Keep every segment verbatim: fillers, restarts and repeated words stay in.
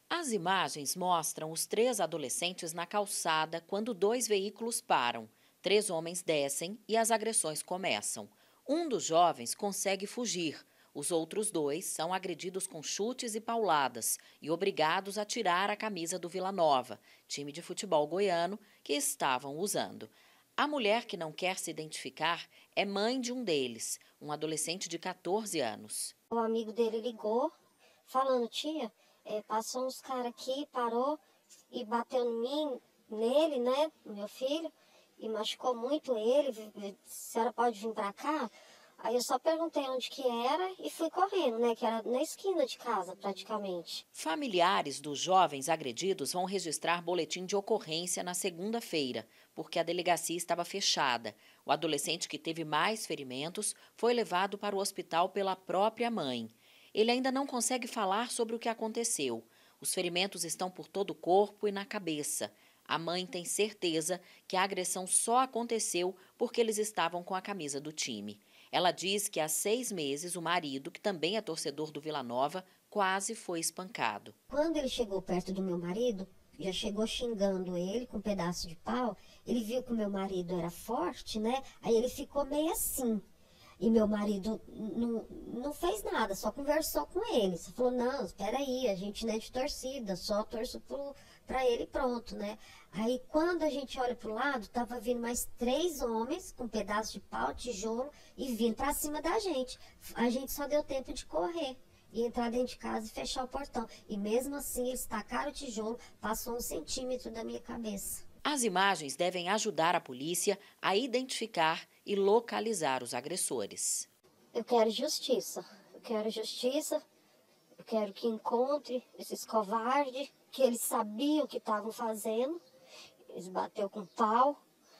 As imagens mostram os três adolescentes na calçada quando dois veículos param. Três homens descem e as agressões começam. Um dos jovens consegue fugir. Os outros dois são agredidos com chutes e pauladas e obrigados a tirar a camisa do Vila Nova, time de futebol goiano, que estavam usando. A mulher que não quer se identificar é mãe de um deles, um adolescente de quatorze anos. O amigo dele ligou, falando, tia, é, passou uns caras aqui, parou e bateu em mim, nele, né, no meu filho, e machucou muito ele, a senhora pode vir pra cá? Aí eu só perguntei onde que era e fui correndo, né, que era na esquina de casa, praticamente. Familiares dos jovens agredidos vão registrar boletim de ocorrência na segunda-feira, porque a delegacia estava fechada. O adolescente que teve mais ferimentos foi levado para o hospital pela própria mãe. Ele ainda não consegue falar sobre o que aconteceu. Os ferimentos estão por todo o corpo e na cabeça. A mãe tem certeza que a agressão só aconteceu porque eles estavam com a camisa do time. Ela diz que há seis meses o marido, que também é torcedor do Vila Nova, quase foi espancado. Quando ele chegou perto do meu marido, já chegou xingando ele com um pedaço de pau, ele viu que o meu marido era forte, né? Aí ele ficou meio assim. E meu marido não, não fez nada, só conversou com ele. Você falou, não, espera aí, a gente não é de torcida, só torço pro, pra ele e pronto, né? Aí quando a gente olha pro lado, tava vindo mais três homens com um pedaço de pau, tijolo, e vindo pra cima da gente. A gente só deu tempo de correr e entrar dentro de casa e fechar o portão. E mesmo assim, eles tacaram o tijolo, passou um centímetro da minha cabeça. As imagens devem ajudar a polícia a identificar e localizar os agressores. Eu quero justiça. Eu quero justiça. Eu quero que encontre esses covardes, que eles sabiam o que estavam fazendo. Eles bateu com pau,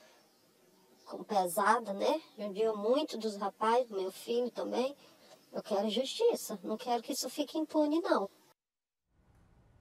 com pesada, né? Judiou muito dos rapazes, do meu filho também. Eu quero justiça. Não quero que isso fique impune, não.